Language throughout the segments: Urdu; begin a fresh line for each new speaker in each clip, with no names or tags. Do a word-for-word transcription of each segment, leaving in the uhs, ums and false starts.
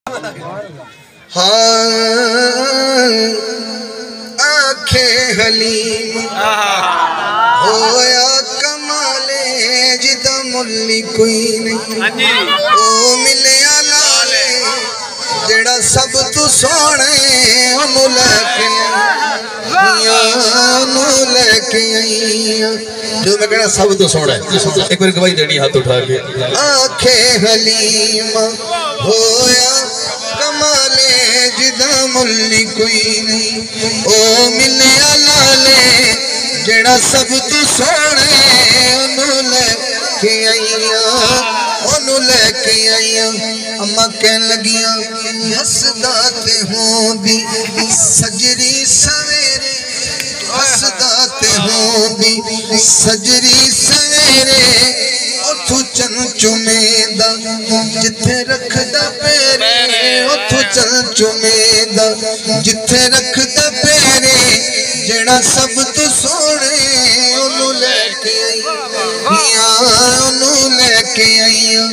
ہاں آنکھیں حلیم ہویا کمالے جدا ملی کوئی نہیں او ملیا لالے جڑا سب تو سونے انہوں لے کے انہوں لے کے آئیاں جو میں کہنا سب تو سونا ہے ایک بار گواہی دینی ہاتھ اٹھا کے آنکھیں حلیم ہویا کمالے جدا ملی کوئی نہیں او ملیا لالے جڑا سب تو سونے انہوں لے کے آئیاں انہوں لے کے آئیاں اما کہن لگیاں حسداتے ہوں دی سجری سویرے حسداتے ہوں دی سجری سویرے اتھو چن چمیدہ جتھے رکھ دا پیرے اتھو چن چمیدہ جتھے رکھ دا پیرے جڑا سب تو سوڑے انہوں لے کے آئیاں انہوں لے کے آئیاں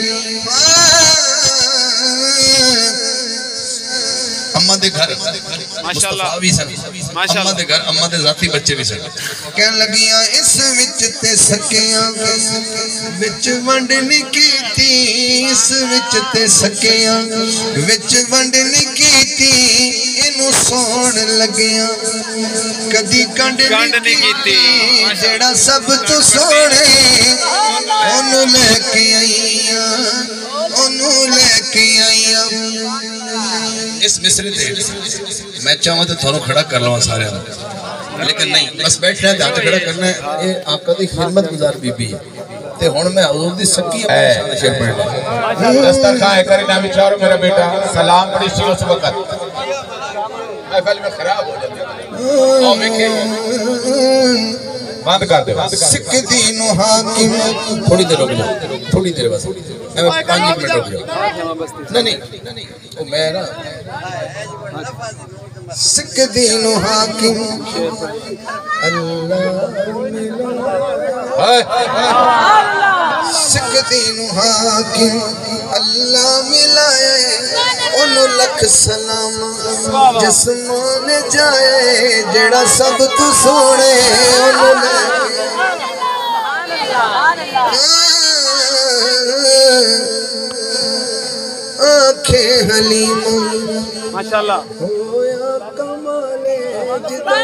اماں دے گھر مصطفیٰ بھی سن اماں دے گھر اماں دے ذاتی بچے بھی سن کہن لگیاں اس وچ تے سکیاں وچ ونڈنی کیتی اس وچ تے سکیاں وچ ونڈنی کیتی انہوں سون لگیاں کدی کنڈنی کیتی جڑا سب تو سوڑے انہوں لے کے آئیاں انہوں لے کے آئیاں اس مصرے دے میں چاہوں تو تھوڑا کھڑا کر لوں سارے لیکن نہیں بس بیٹھنا ہے دھاتے کھڑا کرنا ہے یہ آقا دی خدمت گزار بی بی ہے تے ہون میں حضور دی سکی ہے شیر پڑھ لیں دستر خواہ کرے نامی چارو میرا بیٹا سلام پڑی سی اس وقت محفل میں خراب ہو جاتے آؤ میں کھے باندھ کر دے سکھ دین و حاکم تھوڑی دیر رک جاؤ تھوڑی دیر بس میں پانچ منٹ رک جاؤ نہیں نہیں میں نا سکھ دین و حاکم سکھ دین و حاکم اللہ ملائے انہوں لکھ سلام جسمان جائے جڑا سب تو سوڑے انہوں لے آنکھیں حلیم ماشاءاللہ ہویا کمالے جدا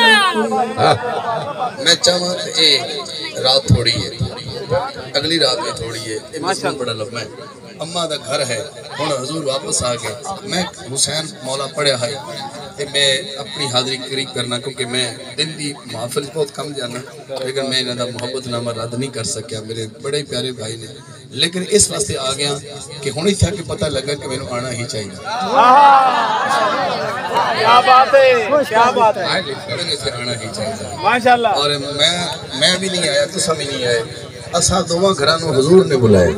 میں چاہاں اے رات تھوڑی ہے اگلی رات میں تھوڑی ہے اے مسلم بڑا لب میں اممہ دا گھر ہے ہونا حضور واپس آگئے میں حسین مولا پڑھے آئے میں اپنی حاضری قریب کرنا کیونکہ میں دن دی محافل بہت کم جانا لیکن میں انہوں محبت نامہ رد نہیں کر سکیا میرے بڑے پیارے بھائی نے لیکن اس واسطے آگیا کہ ہونی تھا کہ پتہ لگا کہ میں نے آنا ہی چاہیے
کیا بات ہے کیا بات ہے
میں نے آنا ہی چاہیے
ماشاءاللہ
اور میں میں بھی نہیں آیا تو سب ہی نہیں آئے اساں دونوں گھرانوں حضور نے بلائے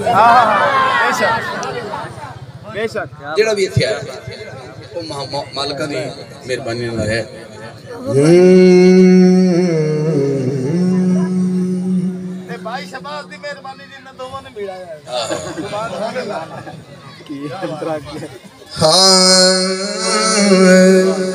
بے شک
جڑا بھی اتھے آیا مالکہ دی مہربانی نہ ہے
بھائی شباز دی مہربانی دی نہ دوواں نے ملایا ہے
ہاں